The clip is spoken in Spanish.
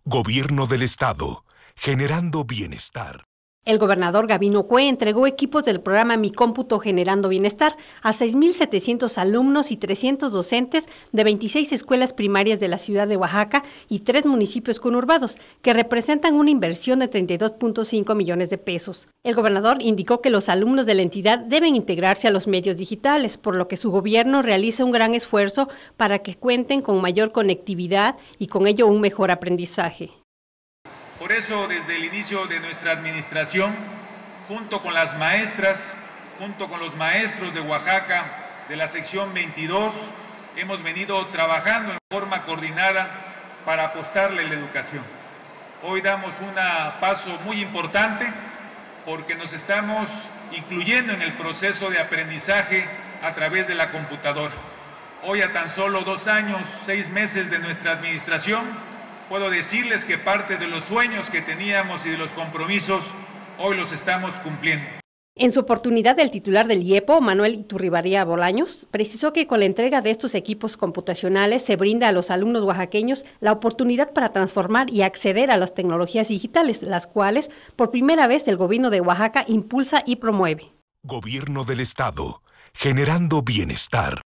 Gobierno del Estado, generando bienestar. El gobernador Gabino Cue entregó equipos del programa Mi Cómputo Generando Bienestar a 6,700 alumnos y 300 docentes de 26 escuelas primarias de la ciudad de Oaxaca y 3 municipios conurbados, que representan una inversión de 32.5 millones de pesos. El gobernador indicó que los alumnos de la entidad deben integrarse a los medios digitales, por lo que su gobierno realiza un gran esfuerzo para que cuenten con mayor conectividad y con ello un mejor aprendizaje. Por eso, desde el inicio de nuestra administración, junto con las maestras, junto con los maestros de Oaxaca, de la sección 22, hemos venido trabajando en forma coordinada para apostarle a la educación. Hoy damos un paso muy importante porque nos estamos incluyendo en el proceso de aprendizaje a través de la computadora. Hoy, a tan solo 2 años, 6 meses de nuestra administración, puedo decirles que parte de los sueños que teníamos y de los compromisos, hoy los estamos cumpliendo. En su oportunidad, el titular del IEPO, Manuel Iturribarría Bolaños, precisó que con la entrega de estos equipos computacionales se brinda a los alumnos oaxaqueños la oportunidad para transformar y acceder a las tecnologías digitales, las cuales, por primera vez, el gobierno de Oaxaca impulsa y promueve. Gobierno del Estado, generando bienestar.